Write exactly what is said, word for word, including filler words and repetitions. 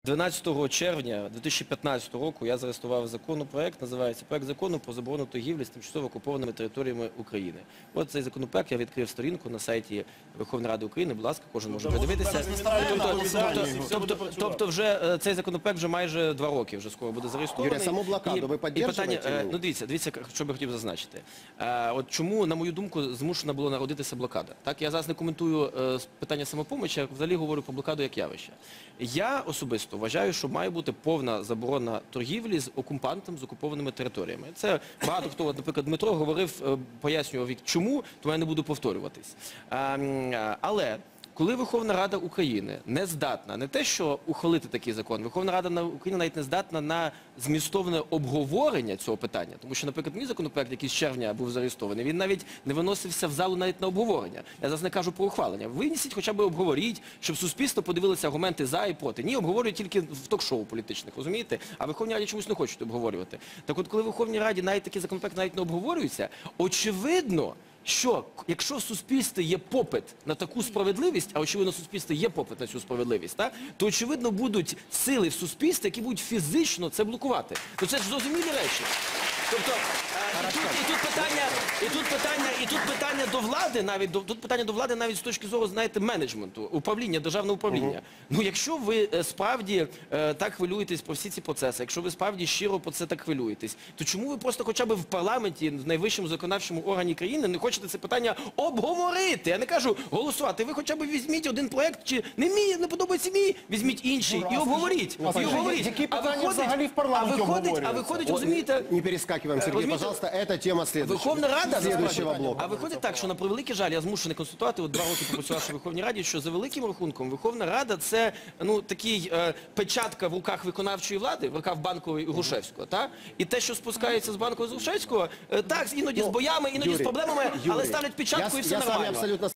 дванадцятого червня дві тисячі п'ятнадцятого року я зареєстрував законопроект, називається «Проект закону про заборону торгівлі з тимчасово окупованими територіями України». От цей законопроект я відкрив сторінку на сайті Верховної Ради України, будь ласка, кожен може подивитися. Тобто вже цей законопроект вже майже два роки вже скоро буде зареєстрований. Юрій, саму блокаду ви підтримуєте? Ну дивіться, дивіться, що би хотів зазначити. От чому, на мою думку, змушена була народитися блокада? Так, я зараз не коментую питання самопомочі, а взагалі говорю про блокаду як явище. Я особисто вважаю, що має бути повна заборона торгівлі з окупантом, з окупованими територіями. Це багато хто, наприклад, Дмитро говорив, пояснював, чому, тому я не буду повторюватись. Але коли Верховна Рада України не здатна, не те, що ухвалити такий закон, Верховна Рада України навіть не здатна на змістовне обговорення цього питання. Тому що, наприклад, мій законопроект, який з червня був зареєстрований, він навіть не виносився в залу навіть на обговорення. Я зараз не кажу про ухвалення. Винесіть, хоча б обговоріть, щоб суспільство подивилося аргументи за і проти. Ні, обговорюють тільки в ток-шоу політичних, розумієте? А Верховній Раді чомусь не хочуть обговорювати. Так от, коли в Верховній Раді навіть такий законопроект навіть не обговорюється, очевидно, що якщо в суспільстві є попит на таку справедливість, а очевидно в суспільстві є попит на цю справедливість, так, то очевидно будуть сили в суспільстві, які будуть фізично це блокувати. То це ж зрозумілі речі. Тобто, і тут, і тут питання, і тут питання, і тут питання до влади, навіть до тут питання до влади навіть з точки зору, знаєте, менеджменту, управління, державного управління. Uh-huh. Ну, якщо ви е, справді е, так хвилюєтесь про всі ці процеси, якщо ви справді щиро про це так хвилюєтесь, то чому ви просто хоча б в парламенті, в найвищому законодавчому органі країни, не хочете це питання обговорити? Я не кажу голосувати. Ви хоча б візьміть один проект, чи не мій, не подобається мій, візьміть інший і обговоріть. І обговоріть. Які питання взагалі в парламенті обговорюються? А виходить, розумієте? Не перескакиваем, Сергей, пожалуйста, это тема следующего. Верховна Рада, следующего блока. А виходить так, що на превеликий жаль, я змушений констатувати, от два роки попрацювавши в Верховній Раді, що за великим рахунком Верховна Рада це, ну, такий е, печатка в руках виконавчої влади, в руках Банкової і Грушевського, та? І те, що спускається з Банкової і Грушевського, е, так, іноді з боями, іноді з проблемами, але ставлять печатку і все нормально.